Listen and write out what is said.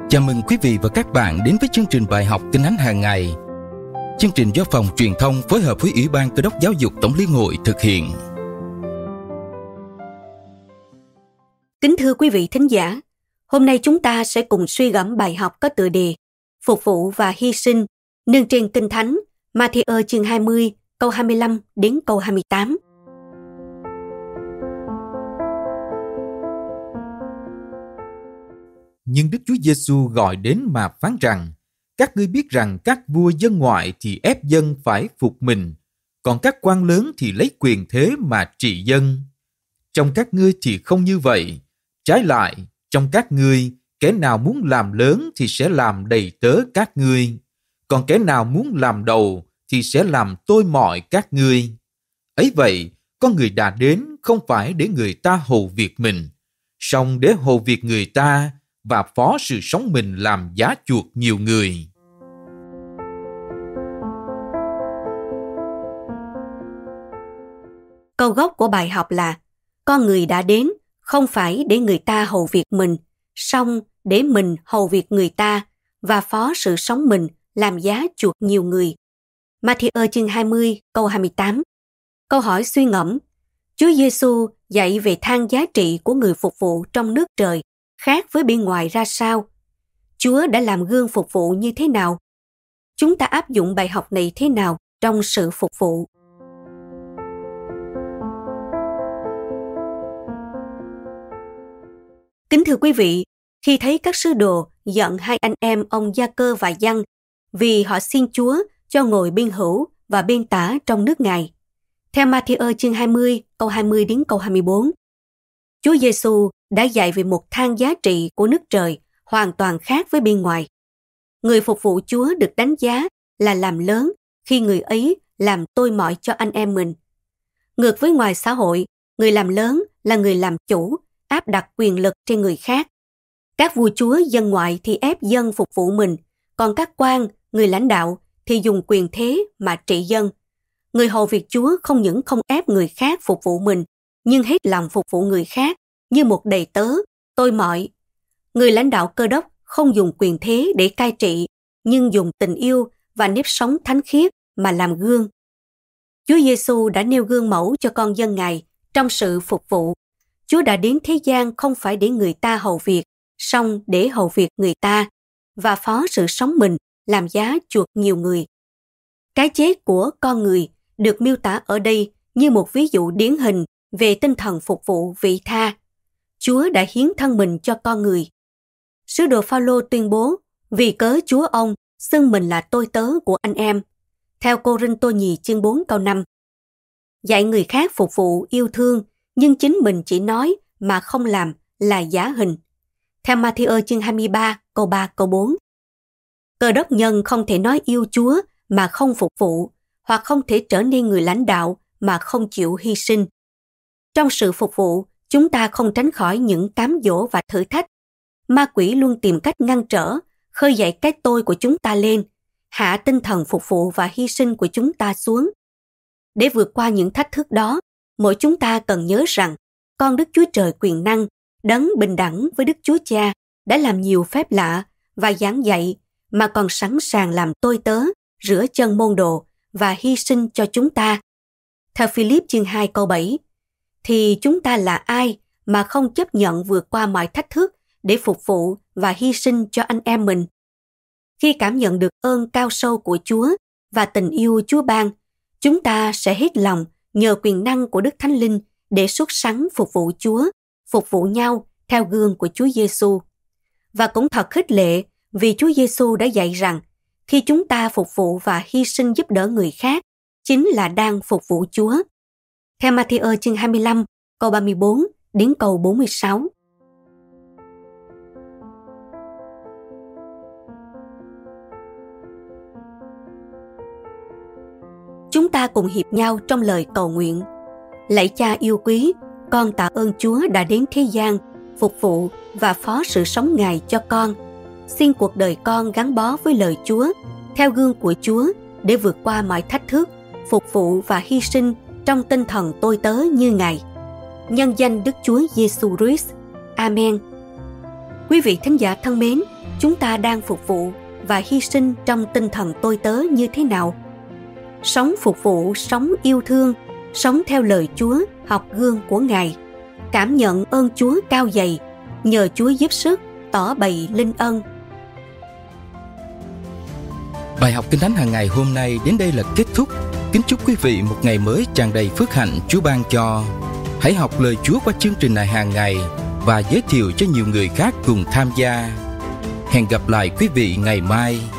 Chào mừng quý vị và các bạn đến với chương trình bài học Tin Thánh hàng ngày. Chương trình do Phòng Truyền thông phối hợp với Ủy ban Cơ đốc Giáo dục Tổng Liên hội thực hiện. Kính thưa quý vị thính giả, hôm nay chúng ta sẽ cùng suy gẫm bài học có tựa đề Phục vụ và hy sinh, nương trên Kinh Thánh, Ma-thi-ơ chương 20, câu 25 đến câu 28. Nhưng Đức Chúa Giêsu gọi đến mà phán rằng: các ngươi biết rằng các vua dân ngoại thì ép dân phải phục mình, còn các quan lớn thì lấy quyền thế mà trị dân. Trong các ngươi thì không như vậy. Trái lại, trong các ngươi, kẻ nào muốn làm lớn thì sẽ làm đầy tớ các ngươi, còn kẻ nào muốn làm đầu thì sẽ làm tôi mọi các ngươi. Ấy vậy, có người đã đến không phải để người ta hầu việc mình, song để hầu việc người ta và phó sự sống mình làm giá chuộc nhiều người. Câu gốc của bài học là: con người đã đến không phải để người ta hầu việc mình, song để mình hầu việc người ta và phó sự sống mình làm giá chuộc nhiều người. Ma-thi-ơ chương 20 câu 28. Câu hỏi suy ngẫm: Chúa Giêsu dạy về thang giá trị của người phục vụ trong nước trời khác với bên ngoài ra sao? Chúa đã làm gương phục vụ như thế nào? Chúng ta áp dụng bài học này thế nào trong sự phục vụ? Kính thưa quý vị, khi thấy các sứ đồ giận hai anh em ông Gia-cơ và Giăng vì họ xin Chúa cho ngồi bên hữu và bên tả trong nước Ngài. Theo Ma-thi-ơ chương 20, câu 20 đến câu 24, Chúa Giêsu đã dạy về một thang giá trị của nước trời hoàn toàn khác với bên ngoài. Người phục vụ Chúa được đánh giá là làm lớn khi người ấy làm tôi mọi cho anh em mình. Ngược với ngoài xã hội, người làm lớn là người làm chủ, áp đặt quyền lực trên người khác. Các vua chúa dân ngoại thì ép dân phục vụ mình, còn các quan, người lãnh đạo thì dùng quyền thế mà trị dân. Người hầu việc Chúa không những không ép người khác phục vụ mình, nhưng hết lòng phục vụ người khác như một đầy tớ, tôi mọi. Người lãnh đạo Cơ đốc không dùng quyền thế để cai trị, nhưng dùng tình yêu và nếp sống thánh khiết mà làm gương. Chúa Giêsu đã nêu gương mẫu cho con dân Ngài trong sự phục vụ. Chúa đã đến thế gian không phải để người ta hầu việc, song để hầu việc người ta và phó sự sống mình làm giá chuộc nhiều người. Cái chết của con người được miêu tả ở đây như một ví dụ điển hình về tinh thần phục vụ vị tha. Chúa đã hiến thân mình cho con người. Sứ đồ Phao-lô tuyên bố: vì cớ Chúa ông xưng mình là tôi tớ của anh em. Theo Cô-rinh-tô nhì chương 4 câu 5. Dạy người khác phục vụ yêu thương, nhưng chính mình chỉ nói mà không làm là giả hình. Theo Ma-thi-ơ chương 23 câu 3 câu 4. Cơ đốc nhân không thể nói yêu Chúa mà không phục vụ, hoặc không thể trở nên người lãnh đạo mà không chịu hy sinh. Trong sự phục vụ, chúng ta không tránh khỏi những cám dỗ và thử thách. Ma quỷ luôn tìm cách ngăn trở, khơi dậy cái tôi của chúng ta lên, hạ tinh thần phục vụ và hy sinh của chúng ta xuống. Để vượt qua những thách thức đó, mỗi chúng ta cần nhớ rằng con Đức Chúa Trời quyền năng, đấng bình đẳng với Đức Chúa Cha, đã làm nhiều phép lạ và giảng dạy, mà còn sẵn sàng làm tôi tớ, rửa chân môn đồ và hy sinh cho chúng ta. Theo Philip chương 2 câu 7, thì chúng ta là ai mà không chấp nhận vượt qua mọi thách thức để phục vụ và hy sinh cho anh em mình? Khi cảm nhận được ơn cao sâu của Chúa và tình yêu Chúa ban, chúng ta sẽ hết lòng nhờ quyền năng của Đức Thánh Linh để xuất sắng phục vụ Chúa, phục vụ nhau theo gương của Chúa Giêsu. Và cũng thật khích lệ vì Chúa Giêsu đã dạy rằng khi chúng ta phục vụ và hy sinh giúp đỡ người khác, chính là đang phục vụ Chúa. Theo Ma-thi-ơ chương 25, câu 34 đến câu 46. Chúng ta cùng hiệp nhau trong lời cầu nguyện. Lạy Cha yêu quý, con tạ ơn Chúa đã đến thế gian, phục vụ và phó sự sống Ngài cho con. Xin cuộc đời con gắn bó với lời Chúa, theo gương của Chúa để vượt qua mọi thách thức, phục vụ và hy sinh trong tinh thần tôi tớ như Ngài. Nhân danh Đức Chúa Giêsu Christ. Amen. Quý vị thính giả thân mến, chúng ta đang phục vụ và hy sinh trong tinh thần tôi tớ như thế nào? Sống phục vụ, sống yêu thương, sống theo lời Chúa, học gương của Ngài, cảm nhận ơn Chúa cao dày, nhờ Chúa giúp sức, tỏ bày linh ân. Bài học Kinh Thánh hàng ngày hôm nay đến đây là kết thúc. Kính chúc quý vị một ngày mới tràn đầy phước hạnh Chúa ban cho. Hãy học lời Chúa qua chương trình này hàng ngày và giới thiệu cho nhiều người khác cùng tham gia. Hẹn gặp lại quý vị ngày mai.